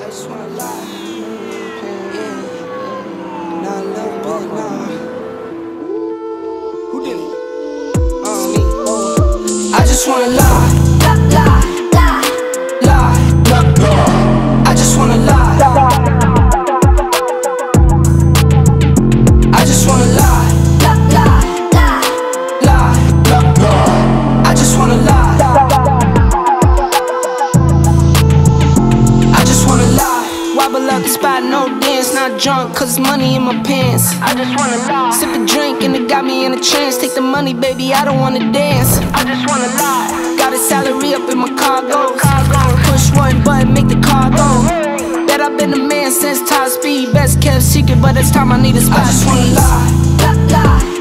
just wanna lie. Yeah. Not a little bit, nah. Who did it? Me. I just wanna lie. Lie. I just wanna lie. I just wanna lie. Lie. I just wanna lie. I just wanna lie. Wobble up the spot, no dance. Not drunk, cause money in my pants. I just wanna lie. Sip a drink and it got me in a trance. Take the money, baby, I don't wanna dance. I just wanna lie. Got a salary up in my cargo. Push one button, make the car go. Bet I've been the man since top speed. Best kept secret, but it's time I need a spot. I just wanna lie.